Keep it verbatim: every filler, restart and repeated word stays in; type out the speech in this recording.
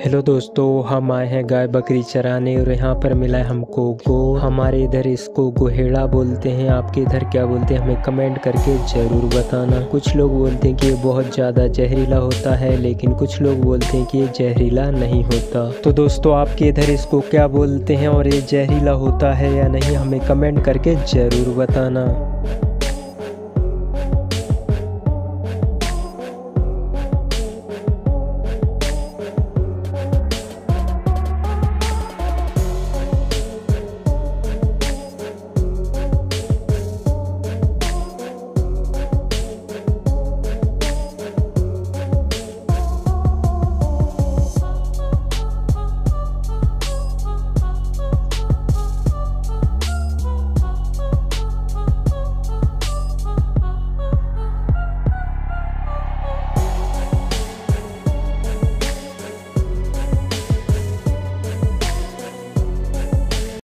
Hello दोस्तों, हम आए हैं गाय बकरी चराने और यहाँ पर मिला है हमको गो। हमारे इधर इसको गोहेड़ा बोलते हैं। आपके इधर क्या बोलते हैं हमें कमेंट करके ज़रूर बताना। कुछ लोग बोलते हैं कि ये बहुत ज़्यादा जहरीला होता है, लेकिन कुछ लोग बोलते हैं कि ये जहरीला नहीं होता। तो दोस्तों, आपके इधर इसको क्या बोलते हैं और ये जहरीला होता है या नहीं, हमें कमेंट करके ज़रूर बताना।